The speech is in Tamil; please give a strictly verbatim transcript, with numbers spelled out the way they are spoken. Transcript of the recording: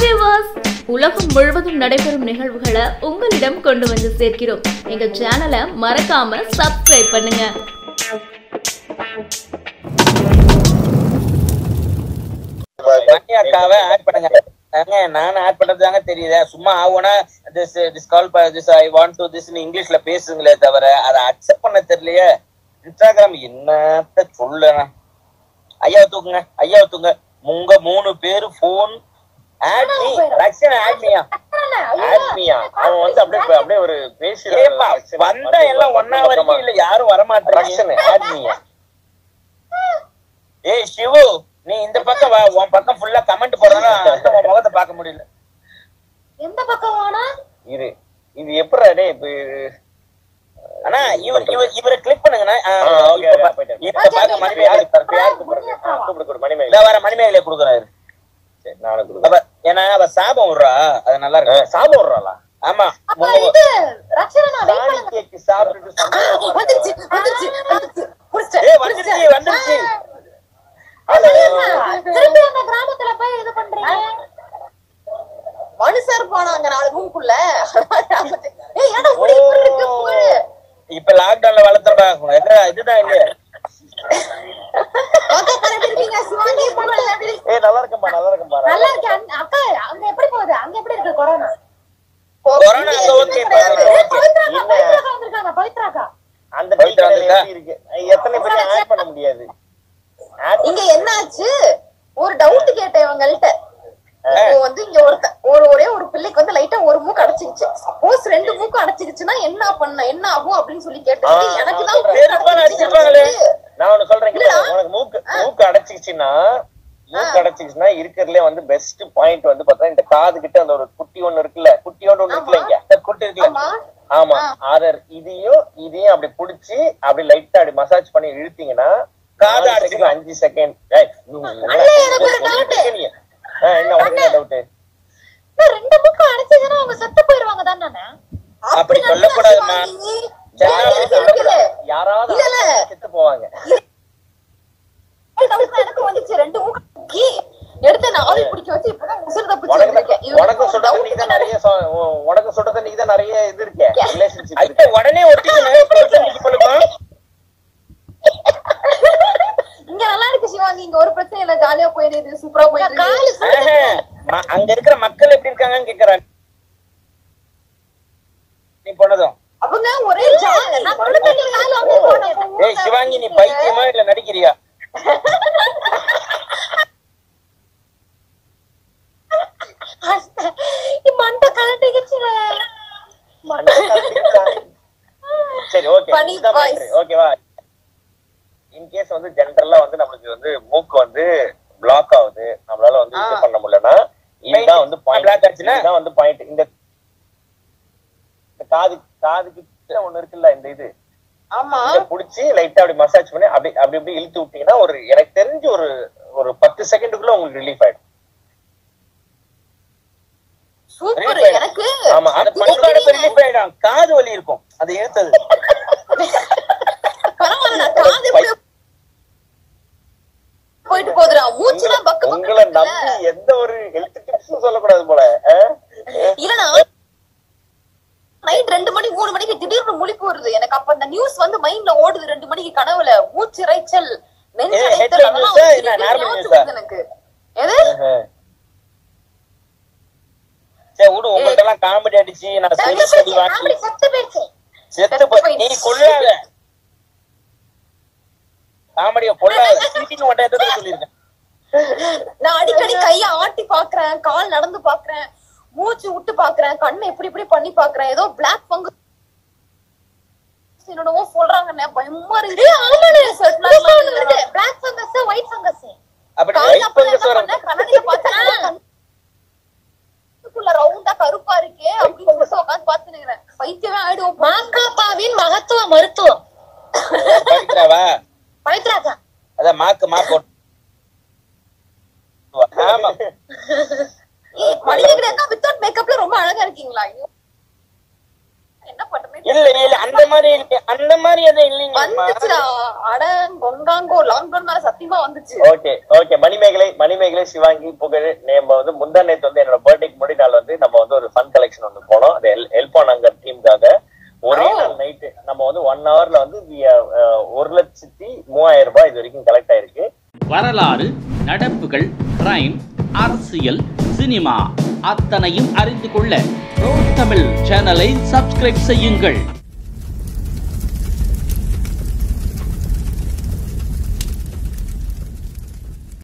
வியூவர்ஸ், உலகம் முழுவதும் நடைபெறும் நிகழ்வுகளை உங்களிடம் கொண்டு வந்து சேர்க்கிறோம். எங்க சேனலை மறக்காம சப்ஸ்கிரைப் பண்ணுங்க. அக்காவை ஆட் பண்ணுங்க. நான் ஆட் பண்றதுதாங்க தெரியுது. சும்மா ஆகுனா this this call this I want to this இங்கிலீஷ்ல பேசுங்களே தவிர அதை அக்செப்ட் பண்ண தெரியலையே. இன்ஸ்டாகிராம் என்னத்த சொல்ல. ஐயாவை தூக்குங்க, ஐயாவை தூங்க. உங்க மூணு பேரு phone add me Rakshan add மீயா ஆட் மீயா அவன் வந்து அப்படியே அப்படியே ஒரு பேசி வந்தா எல்லாம் ஒன்னா வரைக்கும் இல்ல யாரும் வர மாட்டாங்க. ரக்ஷன் ஆட் மீயா. ஏய் சிவு, நீ இந்த பக்கம் வா. உன் பக்கம் ஃபுல்லா கமெண்ட் போடுறா, உன் முகத்தை பார்க்க முடியல. எந்த பக்கம் வானா இது இது எப்பறா டேய் இப்ப அண்ணா இவர் இவர் இவரை கிளிக் பண்ணுங்கண்ணா. ஓகே போய்ட்டேன். இப்ப பாக்க மணிமேகலை யாரு யாருக்கு கூப்பிடு கூப்பிடு மணிமேகலை. இத வர மணிமேகலை குடுக்குறாரு. சரி நானும் குடுக்குறேன். ஏன்னா அவ சாபம் விடுறா, அது நல்லா இருக்கு. சாபம் விடுறாளா? ஆமா. இது ரக்ஷனா வெயிட் பண்ணுங்க. கேக் சாப்பிட்டுட்டு வந்துருச்சு வந்துருச்சு வந்துருச்சு புடிச்சே. ஏய் வந்துருச்சு வந்துருச்சு. திருப்பி அந்த கிராமத்துல போய் இது பண்றீங்க. மனுஷர் போனாங்க நாலு ரூம்க்குள்ள. ஏய் ஏடா ஓடி இருக்கு போய். இப்ப லாக்டவுன்ல வளர்த்தறடா. எங்க இதுதான் இல்ல. ஓகே கரெக்ட் இருக்கீங்க. சிவாங்கி போறல எப்படி? ஏய் நல்லா இருக்கேன்பா நல்லா இருக்கேன்பா. நல்லா இருக்கு. அக்கா அங்க எப்படி போகுது? அங்க எப்படி இருக்கு கொரோனா? கொரோனா அங்க ஓகே பா. பவித்ராக்கா பவித்ராக்கா வந்திருக்காங்க. பவித்ராக்கா அந்த பவித்ரா இருக்கு. எத்தனை பேர் ஆட் பண்ண முடியாது. இங்க என்ன ஆச்சு? ஒரு டவுட் கேட்டேன் இவங்கள்ட்ட. வந்து இங்க ஒருத்த ஒரு ஒரே ஒரு பிள்ளைக்கு வந்து லைட்டா ஒரு மூக்கு அடைச்சிருச்சு. சப்போஸ் ரெண்டு மூக்கு அடைச்சிருச்சுன்னா என்ன பண்ண என்ன ஆகும் அப்படின்னு சொல்லி கேட்டேன். எனக்கு தான் அடிச்சிருப்பாங்களே. நான் ஒன்னு சொல்றேன், உனக்கு மூக்கு மூக்கு அடைச்சிருச்சுன்னா மூக்கு அடைச்சிருச்சுன்னா இருக்கிறதுல வந்து பெஸ்ட் பாயிண்ட் வந்து பார்த்தா இந்த காது கிட்ட அந்த ஒரு குட்டி ஒண்ணு இருக்குல்ல, குட்டியோட ஒண்ணு இருக்குல்ல, இங்க குட்டி இருக்குல்ல. ஆமா ஆதர் இதையும் இதையும் அப்படி புடிச்சு அப்படி லைட்டா அப்படி மசாஜ் பண்ணி இழுத்தீங்கன்னா காது அடைச்சிக்கும். அஞ்சு செகண்ட். என்ன உனக்கு டவுட்? ரெண்டு மூக்கு அடைச்சதுன்னா அவங்க செத்து போயிருவாங்க தானே? அப்படி சொல்லக்கூடாதுமா. யாராவது செத்து போவாங்க. எனக்கு வந்துச்சு ரெண்டு மூக்கு எடுத்து நான் ஆவி பிடிக்க வச்சு இப்பதான் உசுறு தப்பிச்சு வந்திருக்கேன். உனக்கு சுடுறது நீ தான் நிறைய உனக்கு சுடுறது நீ தான் நிறைய இது இருக்கு ரிலேஷன்ஷிப் இருக்கு. உடனே ஒட்டிக்கணும். இங்க நல்லா இருக்கு சிவாங்கி. இங்க ஒரு பிரச்சனை இல்ல, ஜாலியா போயிடுது, சூப்பரா போயிடுது. அங்க இருக்கிற மக்கள் எப்படி இருக்காங்கன்னு கேக்குறாங்க நீ போனதும். அவங்க ஒரே ஜாலி. நான் சொல்லுங்க கால வந்து போனேன். ஏய் சிவாங்கி, நீ பைத்தியமா இல்ல நடிக்கிறியா? மண்ட கலட்டிக்கிச்சு. மண்ட கலட்டிக்கிச்சா? சரி ஓகே ஓகேவா. இன் கேஸ் வந்து ஜெனரலா வந்து நமக்கு வந்து மூக்கு வந்து பிளாக் ஆகுது, நம்மளால வந்து இது பண்ண முடியலன்னா இதுதான் வந்து பாயிண்ட். இதுதான் வந்து பாயிண்ட். இந்த காது காது கிட்ட ஒண்ணு இருக்குல்ல, இந்த இது ஆமா புடிச்சு லைட்டா அப்படி மசாஜ் பண்ணி அப்படி அப்படி இப்படி இழுத்து விட்டீங்கன்னா ஒரு எனக்கு தெரிஞ்சு ஒரு ஒரு பத்து செகண்டுக்குள்ள உங்களுக்கு ரிலீஃப் ஆயிடும். சூப்பர். எனக்கு ஆமா அந்த பனிக்காடு ரிலீஃப் ஆயிடும். காது வலி இருக்கும் அது இழுத்தது. பரவாயில்ல, காது போயிட்டு போதுடா. மூச்சுலாம் பக்க பக்க. உங்களை நம்பி எந்த ஒரு ஹெல்த் டிப்ஸும் சொல்லக்கூடாது போல. இல்லனா நைட் ரெண்டு மணி மூணு மணிக்கு திடீர்னு முழிப்பு வருது எனக்கு. அப்ப அந்த நியூஸ் வந்து மைண்ட்ல ஓடுது. ரெண்டு மணிக்கு கனவுல மூச்சு இறைச்சல், நெஞ்சு இறைச்சல் எனக்கு. எது சரி விடு. உங்கள்ட்ட எல்லாம் காமெடி அடிச்சு நான் சொல்லி சொல்லி வாங்கி செத்து போயிடுச்சு. செத்து போய் நீ கொள்ளாத. காமெடிய கொள்ளாத. சீட்டிங் ஒட்ட எடுத்து சொல்லிருக்கேன். நான் அடிக்கடி கைய ஆட்டி பாக்குறேன், கால் நடந்து பாக்குறேன், மூச்சு விட்டு பாக்குறேன், கண்ணை இப்படி இப்படி பண்ணி பாக்குறேன். ஏதோ பிளாக் ஃபங்கஸ் என்னடோ சொல்றாங்கன்னே பயமா இருக்கு. Black fungus white fungus. அப்படி ஒயிட் ஃபங்கஸ் வர கண்ணாடில பார்த்தா குள்ள ரவுண்டா கருப்பா இருக்கே அப்படி சொல்லிட்டு உட்கார்ந்து பாத்துனேன். பைத்தியமே ஆயிடுவோம். மாக்காப்பாவின் மகத்துவ மருத்துவம். பவித்ராவா? பவித்ராக்கா அத மாக்கு மா போட்டு. ஆமா மணிமேகலை அக்கா வித்தவுட் மேக்கப்ல ரொம்ப அழகா இருக்கீங்களா? என்ன பண்றது? இல்ல இல்ல அந்த மாதிரி அந்த மாதிரி எதுவும் இல்லைங்க. வந்துச்சுடா அட கொண்டாங்கோ லாக்டவுன் மேல சத்தியமா வந்துச்சு. ஓகே ஓகே மணிமேகலை மணிமேகலை சிவாங்கி புகழ் நம்ம வந்து முந்தா நேத்து வந்து என்னோட பர்த்டேக்கு முடி நாள் வந்து நம்ம வந்து ஒரு ஃபன் கலெக்ஷன் வந்து போனோம். அது ஹெல்ப் பண்ணாங்க டீமுக்காக. ஒரே நாள் நைட்டு நம்ம வந்து ஒன் ஹவர்ல வந்து ஒரு லட்சத்தி மூவாயிரம் ரூபாய் இது வரைக்கும் கலெக்ட் ஆயிருக்கு. வரலாறு, நடப்புகள், கிரைம், அரசியல், சினிமா அத்தனையும் அறிந்து கொள்ள தமிழ் சேனலை சப்ஸ்கிரைப் செய்யுங்கள்.